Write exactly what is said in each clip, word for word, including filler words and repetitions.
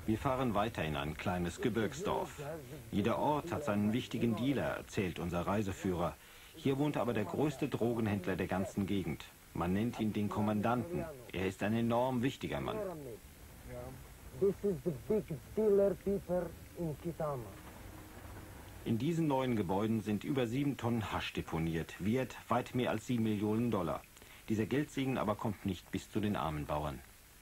Wir fahren weiter in ein kleines Gebirgsdorf. Jeder Ort hat seinen wichtigen Dealer, erzählt unser Reiseführer. Hier wohnt aber der größte Drogenhändler der ganzen Gegend. Man nennt ihn den Kommandanten. Er ist ein enorm wichtiger Mann. In diesen neuen Gebäuden sind über sieben Tonnen Hasch deponiert, wert weit mehr als sieben Millionen Dollar. Dieser Geldsegen aber kommt nicht bis zu den armen Bauern.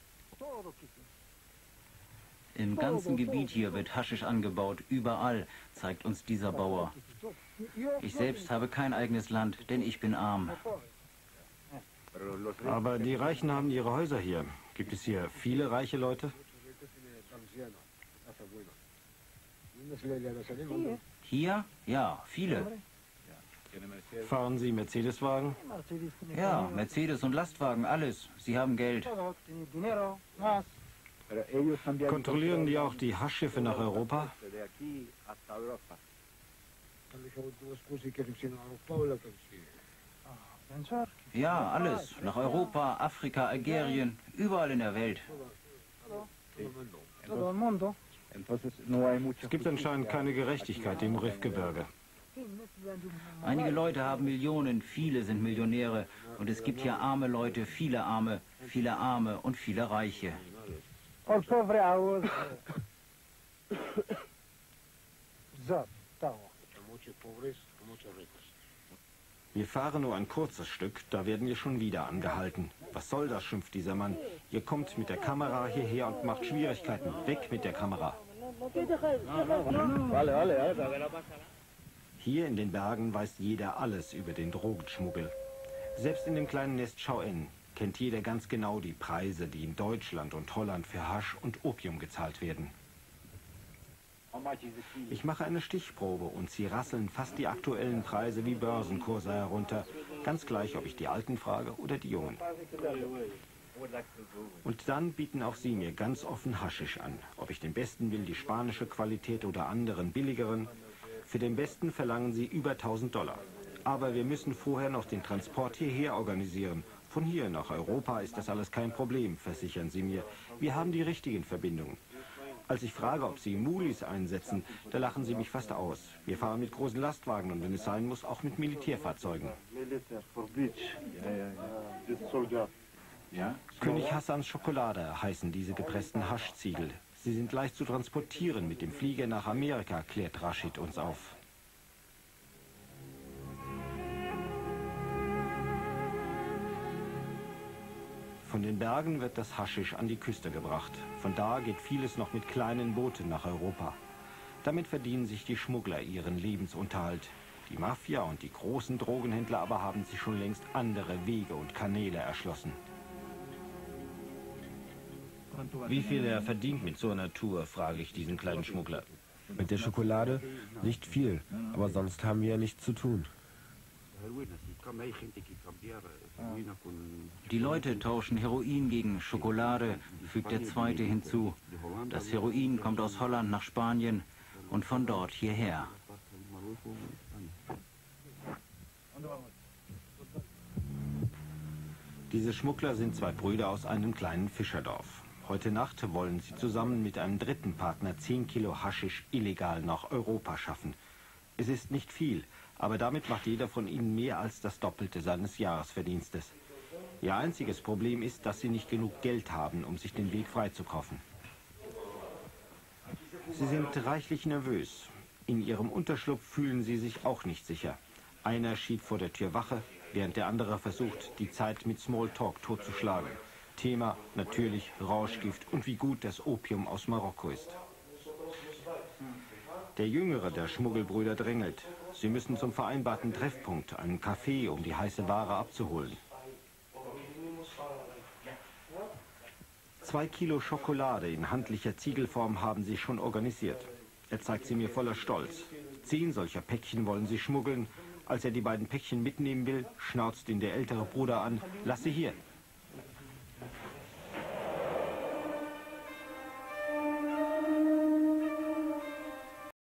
Im ganzen Gebiet hier wird Haschisch angebaut, überall, zeigt uns dieser Bauer. Ich selbst habe kein eigenes Land, denn ich bin arm. Aber die Reichen haben ihre Häuser hier. Gibt es hier viele reiche Leute? Hier? Ja, viele. Fahren Sie Mercedes-Wagen? Ja, Mercedes und Lastwagen, alles. Sie haben Geld. Kontrollieren die auch die Haschschiffe nach Europa? Ja, alles. Nach Europa, Afrika, Algerien, überall in der Welt. Es gibt anscheinend keine Gerechtigkeit im Rifgebirge. Einige Leute haben Millionen, viele sind Millionäre. Und es gibt hier arme Leute, viele Arme, viele Arme und viele Reiche. Wir fahren nur ein kurzes Stück, da werden wir schon wieder angehalten. Was soll das, schimpft dieser Mann. Ihr kommt mit der Kamera hierher und macht Schwierigkeiten. Weg mit der Kamera. Hier in den Bergen weiß jeder alles über den Drogenschmuggel. Selbst in dem kleinen Nest Chau En kennt jeder ganz genau die Preise, die in Deutschland und Holland für Hasch und Opium gezahlt werden. Ich mache eine Stichprobe und sie rasseln fast die aktuellen Preise wie Börsenkurse herunter. Ganz gleich, ob ich die Alten frage oder die Jungen. Und dann bieten auch sie mir ganz offen Haschisch an. Ob ich den besten will, die spanische Qualität oder anderen billigeren. Für den besten verlangen sie über tausend Dollar. Aber wir müssen vorher noch den Transport hierher organisieren. Von hier nach Europa ist das alles kein Problem, versichern sie mir. Wir haben die richtigen Verbindungen. Als ich frage, ob sie Mulis einsetzen, da lachen sie mich fast aus. Wir fahren mit großen Lastwagen und wenn es sein muss, auch mit Militärfahrzeugen. König Hassans Schokolade heißen diese gepressten Haschziegel. Sie sind leicht zu transportieren mit dem Flieger nach Amerika, klärt Rashid uns auf. Von den Bergen wird das Haschisch an die Küste gebracht. Von da geht vieles noch mit kleinen Booten nach Europa. Damit verdienen sich die Schmuggler ihren Lebensunterhalt. Die Mafia und die großen Drogenhändler aber haben sich schon längst andere Wege und Kanäle erschlossen. Wie viel er verdient mit so einer Tour, frage ich diesen kleinen Schmuggler. Mit der Schokolade nicht viel, aber sonst haben wir ja nichts zu tun. Die Leute tauschen Heroin gegen Schokolade, fügt der Zweite hinzu. Das Heroin kommt aus Holland nach Spanien und von dort hierher. Diese Schmuggler sind zwei Brüder aus einem kleinen Fischerdorf. Heute Nacht wollen sie zusammen mit einem dritten Partner zehn Kilo Haschisch illegal nach Europa schaffen. Es ist nicht viel, aber damit macht jeder von ihnen mehr als das Doppelte seines Jahresverdienstes. Ihr einziges Problem ist, dass sie nicht genug Geld haben, um sich den Weg freizukaufen. Sie sind reichlich nervös. In ihrem Unterschlupf fühlen sie sich auch nicht sicher. Einer schiebt vor der Tür Wache, während der andere versucht, die Zeit mit Smalltalk totzuschlagen. Thema natürlich Rauschgift und wie gut das Opium aus Marokko ist. Der jüngere der Schmuggelbrüder drängelt. Sie müssen zum vereinbarten Treffpunkt, einem Café, um die heiße Ware abzuholen. Zwei Kilo Schokolade in handlicher Ziegelform haben sie schon organisiert. Er zeigt sie mir voller Stolz. Zehn solcher Päckchen wollen sie schmuggeln. Als er die beiden Päckchen mitnehmen will, schnauzt ihn der ältere Bruder an. Lass sie hier,